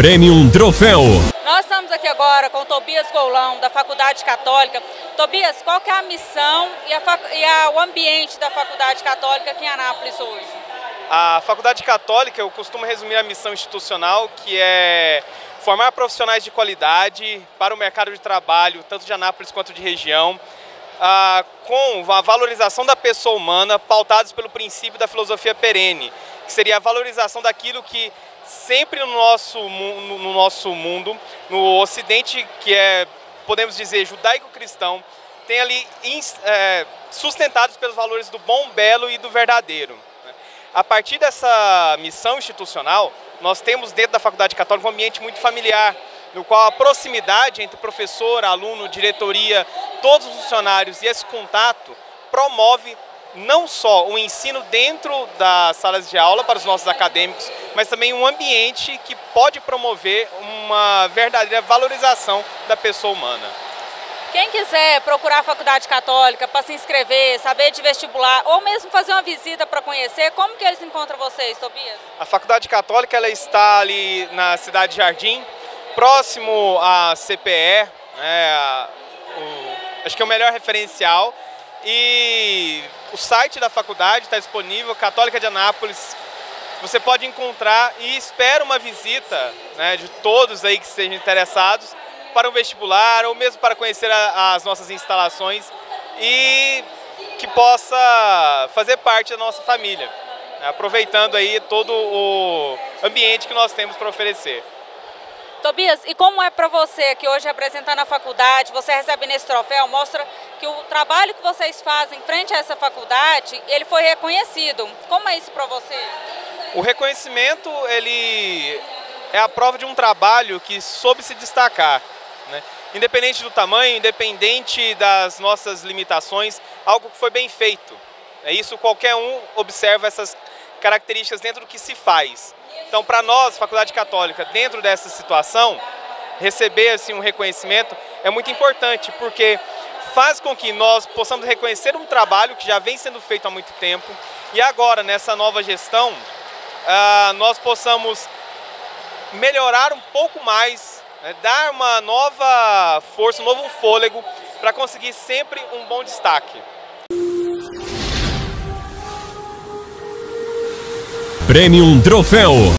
Premium Troféu. Nós estamos aqui agora com o Tobias Goulão, da Faculdade Católica. Tobias, qual que é a missão e o ambiente da Faculdade Católica aqui em Anápolis hoje? A Faculdade Católica, eu costumo resumir a missão institucional, que é formar profissionais de qualidade para o mercado de trabalho, tanto de Anápolis quanto de região, com a valorização da pessoa humana, pautados pelo princípio da filosofia perene, que seria a valorização daquilo que sempre no nosso mundo, no Ocidente, que é, podemos dizer, judaico-cristão, tem ali sustentados pelos valores do bom, belo e do verdadeiro. A partir dessa missão institucional, nós temos dentro da Faculdade Católica um ambiente muito familiar, no qual a proximidade entre professor, aluno, diretoria, todos os funcionários e esse contato promove não só o ensino dentro das salas de aula para os nossos acadêmicos, mas também um ambiente que pode promover uma verdadeira valorização da pessoa humana. Quem quiser procurar a Faculdade Católica para se inscrever, saber de vestibular ou mesmo fazer uma visita para conhecer, como que eles encontram vocês, Tobias? A Faculdade Católica ela está ali na Cidade Jardim, próximo à CPE, acho que é o melhor referencial. E o site da faculdade está disponível, Católica de Anápolis. Você pode encontrar e espero uma visita, de todos aí que estejam interessados para um vestibular ou mesmo para conhecer as nossas instalações e que possa fazer parte da nossa família, aproveitando aí todo o ambiente que nós temos para oferecer. Tobias, e como é para você que hoje representando a faculdade, você recebendo esse troféu, mostra que o trabalho que vocês fazem frente a essa faculdade, ele foi reconhecido. Como é isso para você? O reconhecimento, ele é a prova de um trabalho que soube se destacar, independente do tamanho, independente das nossas limitações, algo que foi bem feito. É isso, qualquer um observa essas características dentro do que se faz. Então, para nós, Faculdade Católica, dentro dessa situação, receber assim, um reconhecimento é muito importante, porque faz com que nós possamos reconhecer um trabalho que já vem sendo feito há muito tempo e agora, nessa nova gestão, nós possamos melhorar um pouco mais, dar uma nova força, um novo fôlego para conseguir sempre um bom destaque. Premium Troféu.